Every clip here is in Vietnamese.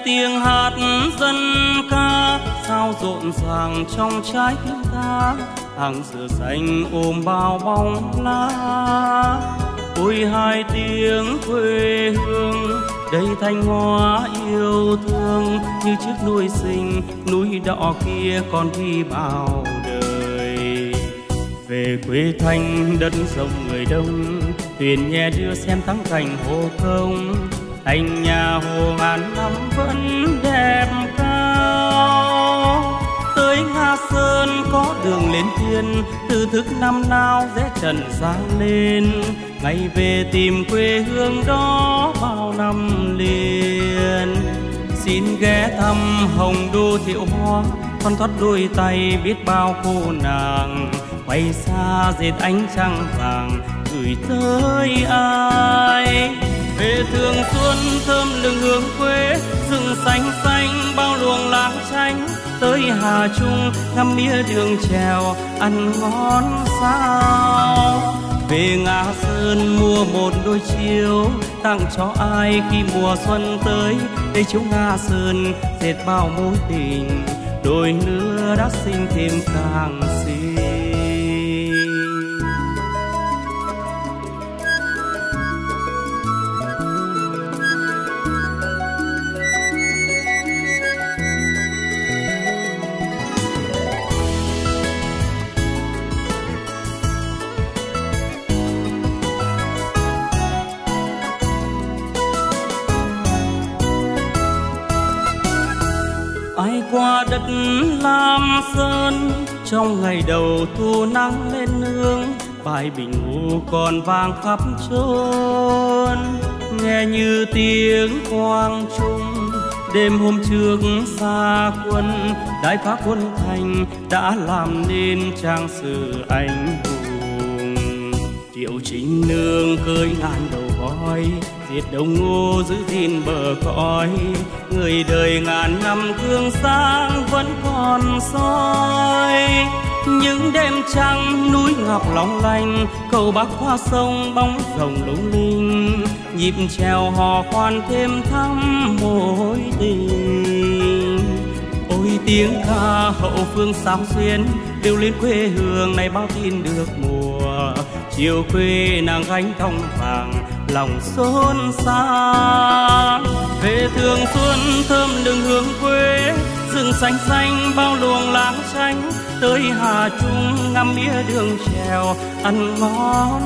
tiếng hát dân ca sao rộn ràng trong trái tim ta, hàng dừa xanh ôm bao bóng lá. Ôi hai tiếng quê hương đầy thanh hoa yêu thương, như chiếc núi xinh núi đỏ kia còn đi bao đời. Về quê thanh đất rộng người đông, thuyền nhẹ đưa xem thắng cảnh hồ công. Thành nhà hồ ngàn năm vẫn đẹp cao. Tới Nga Sơn có đường lên thiên, từ thức năm nào rẽ trần sáng lên. Ngày về tìm quê hương đó bao năm liền. Xin ghé thăm Hồng Đô Thiệu Hoa, con thoát đôi tay biết bao cô nàng. Quay xa dệt ánh trăng vàng gửi tới ai. Về thường xuân thơm lừng hương quê, rừng xanh xanh bao luồng láng chánh. Tới Hà Trung ngắm mía đường chèo ăn ngon sao. Về Nga Sơn mua một đôi chiếu, tặng cho ai khi mùa xuân tới. Đây chiếu Nga Sơn dệt bao mối tình, đôi lứa đã sinh thêm càng xinh. Ai qua đất Lam Sơn trong ngày đầu thu nắng lên nương, bài bình ngũ còn vang khắp chốn. Nghe như tiếng quang trung đêm hôm trước xa quân, đại phá quân Thành đã làm nên trang sử anh hùng. Triệu Chính Nương cưỡi ngàn đầu voi, diệt Đông Ngô giữ gìn bờ cõi. Người đời ngàn năm gương sáng vẫn còn soi. Những đêm trăng núi ngọc long lanh, cầu bắc qua sông bóng rồng lung linh. Nhịp chèo hò khoan thêm thắm mối tình. Ôi tiếng ca hậu phương sao xuyến, đều lên quê hương này bao tin được mùa. Chiều quê nàng gánh thong vàng lòng xôn xao. Về thường xuân thơm lừng hương quê, rừng xanh xanh bao luồng láng chánh. Tới Hà Trung ngắm mía đường chèo ăn ngon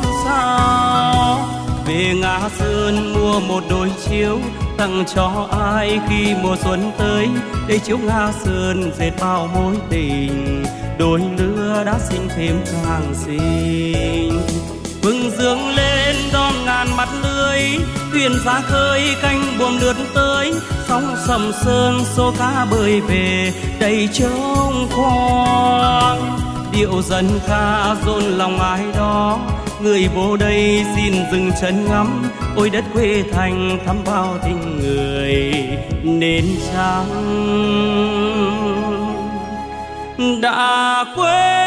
sao. Về Nga Sơn mua một đôi chiếu, tặng cho ai khi mùa xuân tới. Đây chiếu Nga Sơn dệt bao mối tình, đôi lứa đã sinh thêm càng xinh. Vừng dương lên đón ngàn mắt lưới, thuyền ra khơi canh buồm lướt tới. Sóng sầm sơn xô cá bơi về đầy trống khoang. Điệu dân ca dồn lòng ai đó, người vô đây xin dừng chân ngắm. Ôi đất quê thành thắm bao tình người nên chăng đã quên.